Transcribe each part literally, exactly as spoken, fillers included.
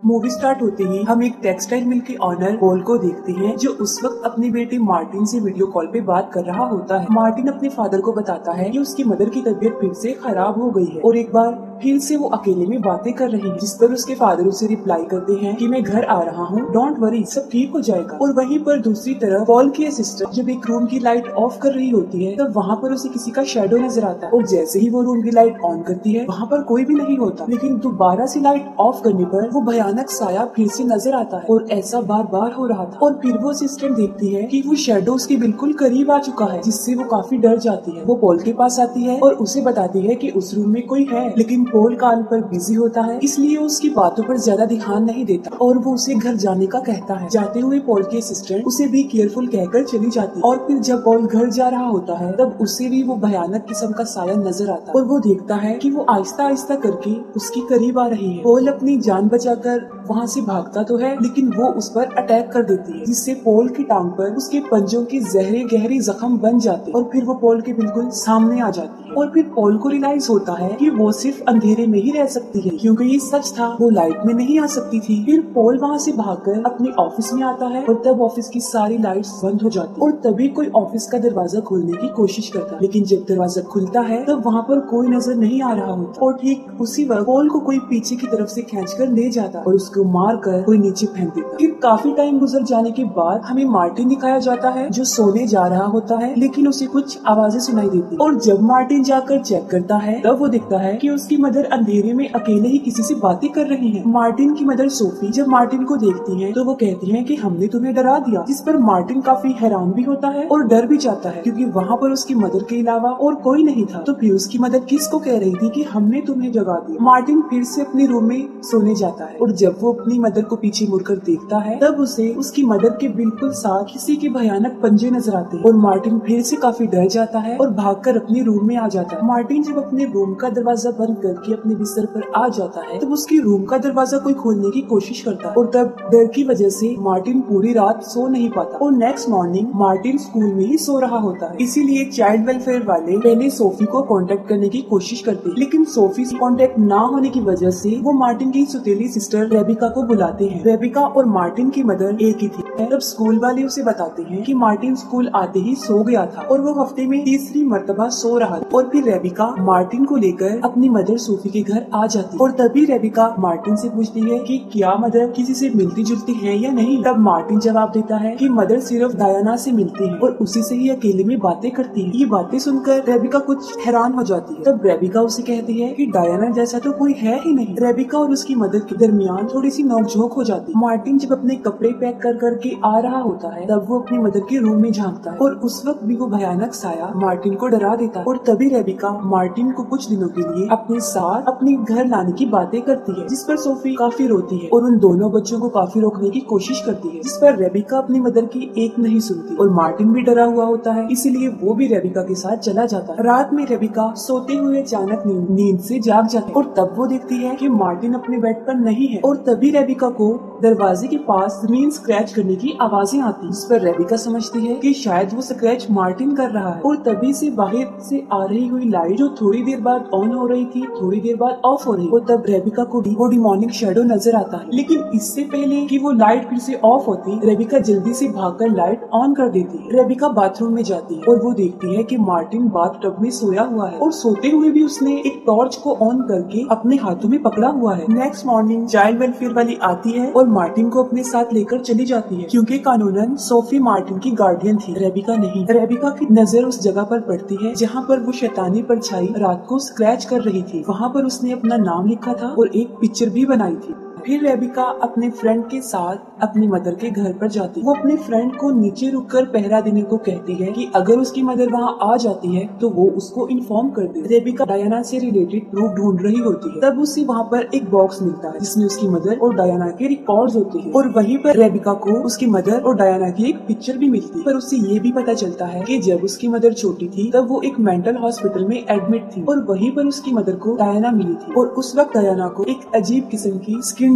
Movie start होते ही हम एक टेक्सटाइल मिल के ऑनर पॉल को देखते हैं, जो उस वक्त अपनी बेटी मार्टिन से वीडियो कॉल पे बात कर रहा होता है। मार्टिन अपने फादर को बताता है कि उसकी मदर की तबीयत फिर से खराब हो गई है और एक बार फिर से वो अकेले में बातें कर रही है, जिस पर उसके फादर उसे रिप्लाई करते हैं कि मैं घर आ रहा हूँ, डोंट वरी, सब ठीक हो जाएगा। और वहीं पर दूसरी तरफ पॉल की असिस्टेंट जब एक रूम की लाइट ऑफ कर रही होती है, तब वहाँ पर उसे किसी का शैडो नजर आता है और जैसे ही वो रूम की लाइट ऑन करती है, वहाँ पर कोई भी नहीं होता, लेकिन दोबारा से लाइट ऑफ करने पर वो भयानक साया फिर से नजर आता है और ऐसा बार बार हो रहा था। और फिर वो असिस्टेंट देखती है कि वो शैडो उसके बिल्कुल करीब आ चुका है, जिससे वो काफी डर जाती है। वो पॉल के पास आती है और उसे बताती है कि उस रूम में कोई है, लेकिन पॉल कान पर बिजी होता है, इसलिए उसकी बातों पर ज्यादा ध्यान नहीं देता और वो उसे घर जाने का कहता है। जाते हुए पॉल की असिस्टेंट उसे भी केयरफुल कहकर चली जाती है और फिर जब पॉल घर जा रहा होता है, तब उसे भी वो भयानक किस्म का साया नजर आता है और वो देखता है कि वो आहिस्ता आहिस्ता करके उसके करीब आ रही है। पॉल अपनी जान बचाकर वहाँ से भागता तो है, लेकिन वो उस पर अटैक कर देती है, जिससे पॉल की टांग पर उसके पंजों के जहरे गहरे जख्म बन जाते और फिर वो पॉल के बिल्कुल सामने आ जाती है। और फिर पॉल को रियलाइज होता है कि वो सिर्फ अंधेरे में ही रह सकती है, क्योंकि ये सच था, वो लाइट में नहीं आ सकती थी। फिर पॉल वहाँ से भागकर अपने ऑफिस में आता है और तब ऑफिस की सारी लाइट्स बंद हो जाती और तभी कोई ऑफिस का दरवाजा खोलने की कोशिश करता है, लेकिन जब दरवाजा खुलता है तब वहाँ पर कोई नजर नहीं आ रहा होता और ठीक उसी वक्त पॉल को कोई पीछे की तरफ से खींचकर ले जाता और उसको मार कर कोई नीचे फेंक देता। फिर काफी टाइम गुजर जाने के बाद हमें मार्टिन दिखाया जाता है, जो सोने जा रहा होता है, लेकिन उसे कुछ आवाजें सुनाई देती और जब मार्टिन जाकर चेक करता है, तब वो देखता है कि उसकी मदर अंधेरे में अकेले ही किसी से बातें कर रही है। मार्टिन की मदर सोफी जब मार्टिन को देखती है, तो वो कहती है कि हमने तुम्हें डरा दिया, जिस पर मार्टिन काफी हैरान भी होता है और डर भी जाता है, क्योंकि वहाँ पर उसकी मदर के अलावा और कोई नहीं था। तो फिर उसकी मदर किसको कह रही थी कि हमने तुम्हें जगा दिया। मार्टिन फिर से अपने रूम में सोने जाता है और जब वो अपनी मदर को पीछे मुड़कर देखता है, तब उसे उसकी मदर के बिल्कुल साथ किसी के भयानक पंजे नजर आते हैं और मार्टिन फिर से काफी डर जाता है और भागकर अपने रूम में आ जाता है। मार्टिन जब अपने रूम का दरवाजा बंद करके अपने बिस्तर पर आ जाता है, तब उसकी रूम का दरवाजा कोई खोलने की कोशिश करता है और तब डर की वजह से मार्टिन पूरी रात सो नहीं पाता और नेक्स्ट मॉर्निंग मार्टिन स्कूल में ही सो रहा होता है। इसीलिए चाइल्ड वेलफेयर वाले पहले सोफी को कांटेक्ट करने की कोशिश करते हैं, लेकिन सोफी से कांटेक्ट ना होने की वजह से वो मार्टिन की सुतीली सिस्टर रेबिका को बुलाते हैं। रेबिका और मार्टिन की मदर एक ही थी। तब स्कूल वाले उसे बताते हैं कि मार्टिन स्कूल आते ही सो गया था और वो हफ्ते में तीसरी मर्तबा सो रहा था। और फिर रेबिका मार्टिन को लेकर अपनी मदर सोफी के घर आ जाती और तभी रेबिका मार्टिन से पूछती है कि क्या मदर किसी से मिलती जुलती है या नहीं। तब मार्टिन जवाब देता है कि मदर सिर्फ डायना से मिलती है और उसी से ही अकेले में बातें करती है। ये बातें सुनकर रेबिका कुछ हैरान हो जाती है। तब रेबिका उसे कहती है कि डायना जैसा तो कोई है ही नहीं। रेबिका और उसकी मदर के दरमियान थोड़ी सी नोकझोंक हो जाती है। मार्टिन जब अपने कपड़े पैक कर करके आ रहा होता है, तब वो अपनी मदर के रूम में झांकता है और उस वक्त भी वो भयानक साया मार्टिन को डरा देता है और तभी रेबिका मार्टिन को कुछ दिनों के लिए अपने साथ अपने घर लाने की बातें करती है, जिस पर सोफी काफी रोती है और उन दोनों बच्चों को काफी रोकने की कोशिश करती है, जिस पर रेबिका अपनी मदर की एक नहीं सुनती और मार्टिन भी डरा हुआ होता है, इसीलिए वो भी रेबिका के साथ चला जाता है। रात में रेबिका सोते हुए अचानक नींद से जाग जाती है और तब वो देखती है कि मार्टिन अपने बेड पर नहीं है और तभी रेबिका को दरवाजे के पास जमीन स्क्रैच करने की आवाजें आती, जिस पर रेबिका समझती है कि शायद वो स्क्रैच मार्टिन कर रहा है और तभी से बाहर से आ रही हुई लाइट जो थोड़ी देर बाद ऑन हो रही थी, थोड़ी देर बाद ऑफ हो रही और तब रेबिका को वो डिमोनिक शैडो नजर आता है। लेकिन इससे पहले कि वो लाइट फिर से ऑफ होती, रेबिका जल्दी से भागकर लाइट ऑन कर देती है। रेबिका बाथरूम में जाती है और वो देखती है कि मार्टिन बाथ टब में सोया हुआ है और सोते हुए भी उसने एक टॉर्च को ऑन करके अपने हाथों में पकड़ा हुआ है। नेक्स्ट मॉर्निंग चाइल्ड वेलफेयर वाली आती है और मार्टिन को अपने साथ लेकर चली जाती है, क्योंकि कानूनन सोफी मार्टिन की गार्डियन थी, रेबिका नहीं। रेबिका की नजर उस जगह पर पड़ती है जहाँ पर वो शैतानी परछाई रात को स्क्रैच कर रही थी। वहाँ पर उसने अपना नाम लिखा था और एक पिक्चर भी बनाई थी। फिर रेबिका अपने फ्रेंड के साथ अपनी मदर के घर पर जाती। वो अपने फ्रेंड को नीचे रुककर पहरा देने को कहती है कि अगर उसकी मदर वहाँ आ जाती है तो वो उसको इन्फॉर्म कर दे। रेबिका डायना से रिलेटेड प्रूफ ढूंढ रही होती है। तब उसे वहाँ पर एक बॉक्स मिलता है जिसमें उसकी मदर और डायना के रिकॉर्ड्स होते हैं और वहीं पर रेबिका को उसकी मदर और डायना की एक पिक्चर भी मिलती है। पर उससे ये भी पता चलता है कि जब उसकी मदर छोटी थी तब वो एक मेंटल हॉस्पिटल में एडमिट थी और वहीं पर उसकी मदर को डायना मिली थी और उस वक्त डायना को एक अजीब किस्म की स्किन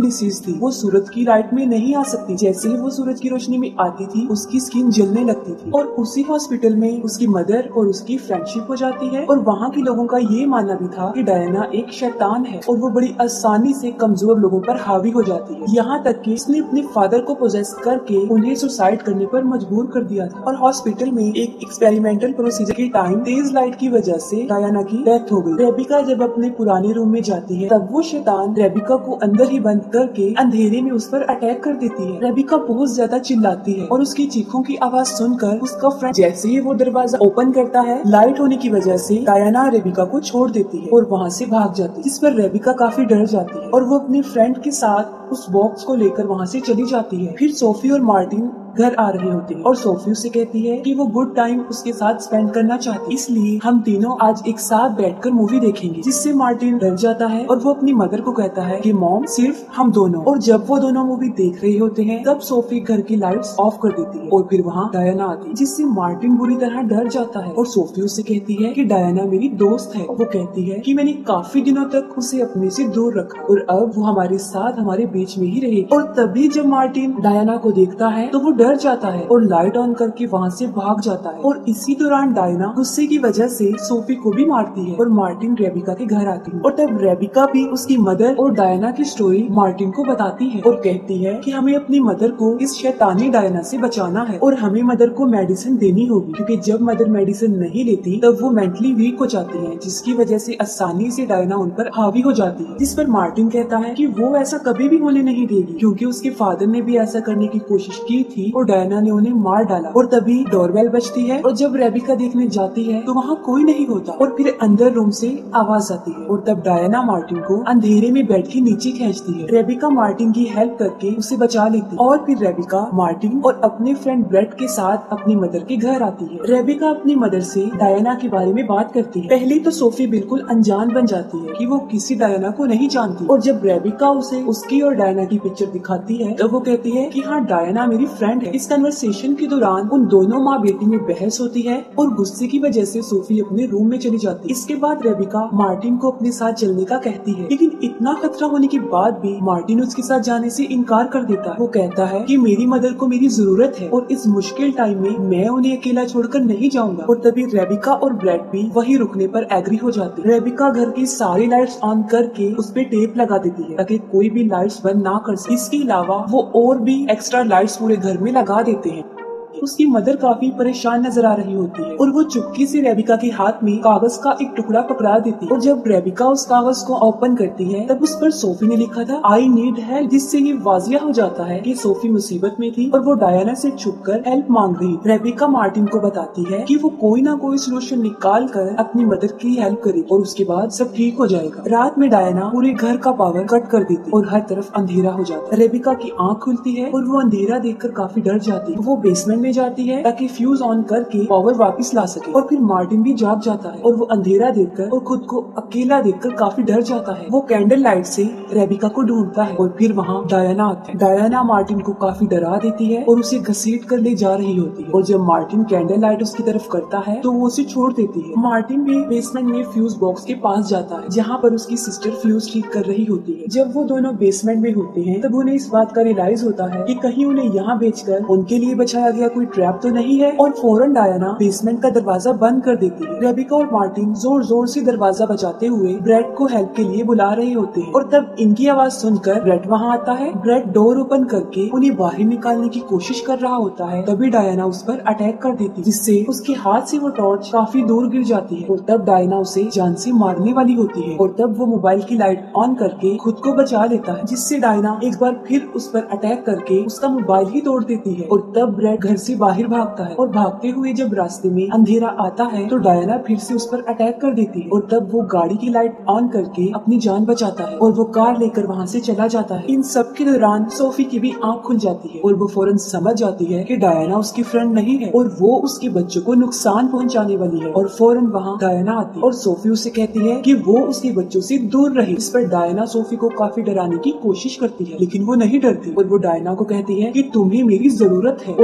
स्किन डिसीज थी, वो सूरज की लाइट में नहीं आ सकती। जैसे ही वो सूरज की रोशनी में आती थी उसकी स्किन जलने लगती थी और उसी हॉस्पिटल में उसकी मदर और उसकी फ्रेंडशिप हो जाती है। और वहाँ के लोगों का ये मानना भी था कि डायना एक शैतान है और वो बड़ी आसानी से कमजोर लोगों पर हावी हो जाती है। यहाँ तक कि उसने अपने फादर को पोजेस करके उन्हें सुसाइड करने पर मजबूर कर दिया था। और हॉस्पिटल में एक एक्सपेरिमेंटल प्रोसीजर के टाइम तेज लाइट की वजह से डायना की डेथ हो गई। रेबिका जब अपने पुराने रूम में जाती है तब वो शैतान रेबिका को अंदर ही बंद करके अंधेरे में उस पर अटैक कर देती है। रेबिका बहुत ज्यादा चिल्लाती है और उसकी चीखों की आवाज सुनकर उसका फ्रेंड जैसे ही वो दरवाजा ओपन करता है, लाइट होने की वजह से डायना रेबिका को छोड़ देती है और वहाँ से भाग जाती है, जिस पर रेबिका काफी डर जाती है और वो अपने फ्रेंड के साथ उस बॉक्स को लेकर वहाँ से चली जाती है। फिर सोफी और मार्टिन घर आ रहे होते हैं और सोफी उसे कहती है कि वो गुड टाइम उसके साथ स्पेंड करना चाहती है, इसलिए हम तीनों आज एक साथ बैठकर मूवी देखेंगे। जिससे मार्टिन डर जाता है और वो अपनी मदर को कहता है कि मॉम सिर्फ हम दोनों। और जब वो दोनों मूवी देख रहे होते हैं तब सोफी घर की लाइट्स ऑफ कर देती है और फिर वहाँ डायना आती है, जिससे मार्टिन बुरी तरह डर जाता है और सोफी उससे कहती है कि डायना मेरी दोस्त है। वो कहती है कि मैंने काफी दिनों तक उसे अपने से दूर रखा और अब वो हमारे साथ हमारे बीच में ही रहेगी। और तभी जब मार्टिन डायना को देखता है तो वो डर जाता है और लाइट ऑन करके वहाँ से भाग जाता है। और इसी दौरान डायना गुस्से की वजह से सोफी को भी मारती है और मार्टिन रेबिका के घर आती है। और तब रेबिका भी उसकी मदर और डायना की स्टोरी मार्टिन को बताती है और कहती है कि हमें अपनी मदर को इस शैतानी डायना से बचाना है और हमें मदर को मेडिसिन देनी होगी, क्योंकि जब मदर मेडिसिन नहीं लेती तब वो मेंटली वीक हो जाती है, जिसकी वजह से आसानी से डायना उन पर हावी हो जाती है। जिस पर मार्टिन कहता है कि वो ऐसा कभी भी होने नहीं देगी, क्योंकि उसके फादर ने भी ऐसा करने की कोशिश की थी और डायना ने उन्हें मार डाला। और तभी डोरबेल बजती है और जब रेबिका देखने जाती है तो वहाँ कोई नहीं होता और फिर अंदर रूम से आवाज आती है और तब डायना मार्टिन को अंधेरे में बैठ के नीचे खींचती है। रेबिका मार्टिन की हेल्प करके उसे बचा लेती है और फिर रेबिका मार्टिन और अपने फ्रेंड ब्रेट के साथ अपनी मदर के घर आती है। रेबिका अपनी मदर से डायना के बारे में बात करती है। पहले तो सोफी बिल्कुल अनजान बन जाती है कि वो किसी डायना को नहीं जानती और जब रेबिका उसे उसकी और डायना की पिक्चर दिखाती है तो वो कहती है कि हाँ डायना मेरी फ्रेंड है। इस कन्वर्सेशन के दौरान उन दोनों माँ बेटी में बहस होती है और गुस्से की वजह से सोफी अपने रूम में चली जाती है। इसके बाद रेबिका मार्टिन को अपने साथ चलने का कहती है, लेकिन इतना खतरा होने के बाद भी मार्टिन उसके साथ जाने से इनकार कर देता है। वो कहता है कि मेरी मदर को मेरी जरूरत है और इस मुश्किल टाइम में मैं उन्हें अकेला छोड़कर नहीं जाऊंगा। और तभी रेबिका और ब्रेड भी वही रुकने पर एग्री हो जाते हैं। रेबिका घर की सारी लाइट्स ऑन करके उस पे टेप लगा देती है ताकि कोई भी लाइट्स बंद ना कर सके। इसके अलावा वो और भी एक्स्ट्रा लाइट्स पूरे घर में लगा देते हैं। उसकी मदर काफी परेशान नजर आ रही होती है और वो चुपके से रेबिका के हाथ में कागज का एक टुकड़ा पकड़ा देती है और जब रेबिका उस कागज को ओपन करती है तब उस पर सोफी ने लिखा था आई नीड हेल्प, जिससे ये वाजिया हो जाता है कि सोफी मुसीबत में थी और वो डायना से छुपकर हेल्प मांग रही। रेबिका मार्टिन को बताती है कि वो कोई ना कोई सोल्यूशन निकाल कर अपनी मदर की हेल्प करेगी और उसके बाद सब ठीक हो जाएगा। रात में डायना पूरे घर का पावर कट कर देती और हर तरफ अंधेरा हो जाता है। रेबिका की आँख खुलती है और वो अंधेरा देखकर काफी डर जाती है। वो बेसमेंट में जाती है ताकि फ्यूज ऑन करके पावर वापस ला सके और फिर मार्टिन भी जाग जाता है और वो अंधेरा देखकर और खुद को अकेला देखकर काफी डर जाता है। वो कैंडल लाइट से रेबिका को ढूंढता है और फिर वहाँ डायना आती है। डायना मार्टिन को काफी डरा देती है और उसे घसीट कर ले जा रही होती है और जब मार्टिन कैंडल लाइट उसकी तरफ करता है तो वो उसे छोड़ देती है। मार्टिन भी बेसमेंट में फ्यूज बॉक्स के पास जाता है जहाँ पर उसकी सिस्टर फ्यूज ठीक कर रही होती है। जब वो दोनों बेसमेंट में होते हैं तब उन्हें इस बात का रियलाइज होता है कि कहीं उन्हें यहाँ बेचकर उनके लिए बचाया गया कोई ट्रैप तो नहीं है और फौरन डायना बेसमेंट का दरवाजा बंद कर देती है। रेबिका और मार्टिन जोर जोर से दरवाजा बजाते हुए ब्रेड को हेल्प के लिए बुला रहे होते हैं और तब इनकी आवाज सुनकर ब्रेड वहाँ आता है। ब्रेड डोर ओपन करके उन्हें बाहर निकालने की कोशिश कर रहा होता है, तभी डायना उस पर अटैक कर देती है जिससे उसके हाथ से वो टॉर्च काफी दूर गिर जाती है और तब डायना उसे जान से मारने वाली होती है और तब वो मोबाइल की लाइट ऑन करके खुद को बचा लेता है, जिससे डायना एक बार फिर उस पर अटैक करके उसका मोबाइल ही तोड़ देती है और तब ब्रेड घर से बाहर भागता है और भागते हुए जब रास्ते में अंधेरा आता है तो डायना फिर से उस पर अटैक कर देती है और तब वो गाड़ी की लाइट ऑन करके अपनी जान बचाता है और वो कार लेकर वहाँ से चला जाता है। इन सब के दौरान सोफी की भी आँख खुल जाती है और वो फौरन समझ जाती है कि डायना उसकी फ्रेंड नहीं है और वो उसके बच्चों को नुकसान पहुँचाने वाली है और फौरन वहाँ डायना आती है और सोफी उसे कहती है कि वो उसके बच्चों से दूर रहे। इस पर डायना सोफी को काफी डराने की कोशिश करती है लेकिन वो नहीं डरती और वो डायना को कहती है कि तुम्हें मेरी जरूरत है और इसी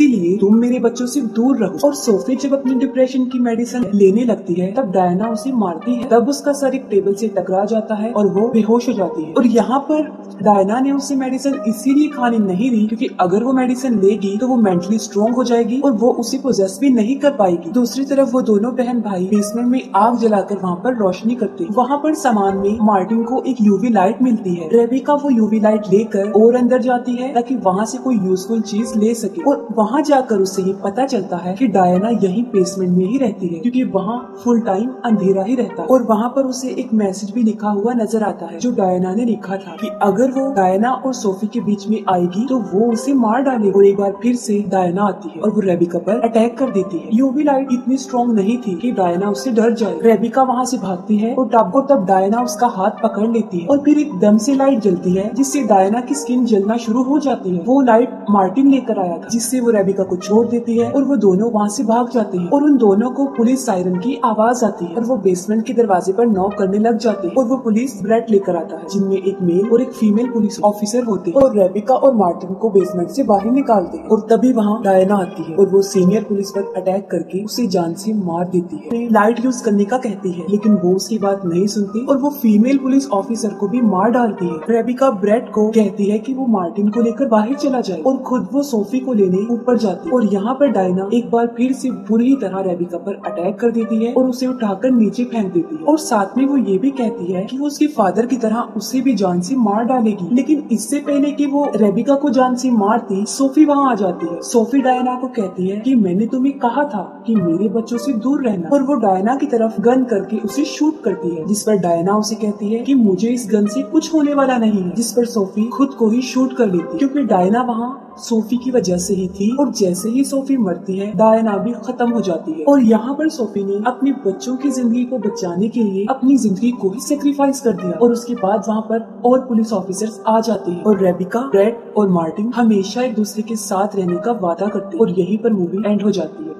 इसीलिए तुम मेरे बच्चों से दूर रहो। और सोफी जब अपनी डिप्रेशन की मेडिसिन लेने लगती है तब डायना उसे मारती है। तब उसका सर एक टेबल से टकरा जाता है और वो बेहोश हो जाती है। और यहाँ पर डायना ने उसे मेडिसिन इसीलिए खाने नहीं दी क्योंकि अगर वो मेडिसिन लेगी तो वो मेंटली स्ट्रॉन्ग हो जाएगी और वो उसे पोजेस भी नहीं कर पाएगी। दूसरी तरफ वो दोनों बहन भाई बेसमेंट में आग जलाकर वहाँ पर रोशनी करते हैं। वहाँ पर सामान में मार्टिन को एक यूवी लाइट मिलती है। रेबिका वो यूवी लाइट लेकर और अंदर जाती है ताकि वहाँ से कोई यूजफुल चीज ले सके। और वहाँ जाकर उसे ये पता चलता है कि डायना यही बेसमेंट में ही रहती है क्योंकि वहाँ फुल टाइम अंधेरा ही रहता है। और वहाँ पर उसे एक मैसेज भी लिखा हुआ नजर आता है जो डायना ने लिखा था कि अगर वो डायना और सोफी के बीच में आएगी तो वो उसे मार डालेगी। और एक बार फिर से डायना आती है और वो रेबिका पर अटैक कर देती है। यूवी लाइट इतनी स्ट्रॉन्ग नहीं थी कि डायना उससे डर जाए। रेबिका वहाँ से भागती है और तब और तब डायना उसका हाथ पकड़ लेती है और फिर एकदम से लाइट जलती है जिससे डायना की स्किन जलना शुरू हो जाती है। वो लाइट मार्टिन लेकर आया था जिससे वो रेबिका को छोड़ देती है और वो दोनों वहाँ से भाग जाते हैं। और उन दोनों को पुलिस सायरन की आवाज आती है और वो बेसमेंट के दरवाजे पर नॉक करने लग जाते हैं। और वो पुलिस ब्रेड लेकर आता है जिनमें एक मेल और एक फीमेल पुलिस ऑफिसर होते हैं और रेबिका और मार्टिन को बेसमेंट से बाहर निकालते हैं। और तभी वहाँ डायना आती है और वो सीनियर पुलिस पर अटैक करके उसे जान से मार देती है। लाइट यूज करने का कहती है लेकिन वो उसकी बात नहीं सुनती और वो फीमेल पुलिस ऑफिसर को भी मार डालती है। रेबिका ब्रेड को कहती है कि वो मार्टिन को लेकर बाहर चला जाए और खुद वो सोफी को लेने ऊपर जाती है। और यहाँ पर डायना एक बार फिर से बुरी तरह रेबिका पर अटैक कर देती है और उसे उठाकर नीचे फेंक देती है। और साथ में वो ये भी कहती है कि वो उसके फादर की तरह उसे भी जान से मार डालेगी। लेकिन इससे पहले कि वो रेबिका को जान से मारती सोफी वहाँ आ जाती है। सोफी डायना को कहती है कि मैंने तुम्हें कहा था कि मेरे बच्चों से दूर रहना। और वो डायना की तरफ गन करके उसे शूट करती है जिस पर डायना उसे कहती है कि मुझे इस गन से कुछ होने वाला नहीं है। जिस पर सोफी खुद को ही शूट कर लेती है क्योंकि डायना वहाँ सोफी की वजह से ही थी। और जैसे ही सोफी मरती है डायना भी खत्म हो जाती है। और यहाँ पर सोफी ने अपने बच्चों की जिंदगी को बचाने के लिए अपनी जिंदगी को ही सेक्रीफाइस कर दिया। और उसके बाद वहाँ पर और पुलिस ऑफिसर्स आ जाते हैं और रेबिका, ब्रेड और मार्टिन हमेशा एक दूसरे के साथ रहने का वादा करते हैं और यहीं पर मूवी एंड हो जाती है।